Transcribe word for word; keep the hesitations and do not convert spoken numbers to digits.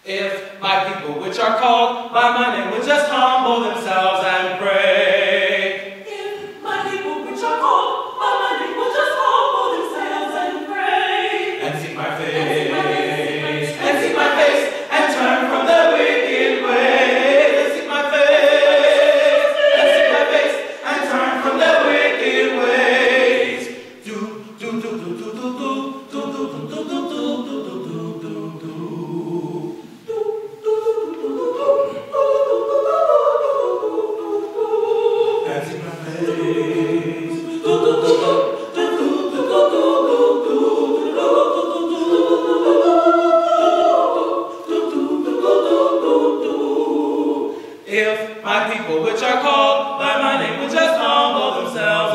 If my people which are called by my name would just humble themselves and pray. If my people which are called by my name would just humble themselves and pray. And seek my face. And seek my face. And turn from their wicked ways. And seek my face. And seek my face. And turn from their wicked ways. Do, do, do, do, do, do, do, do, do, do, do, do, do, do, do, do, do. If my people which are called by my name would just humble themselves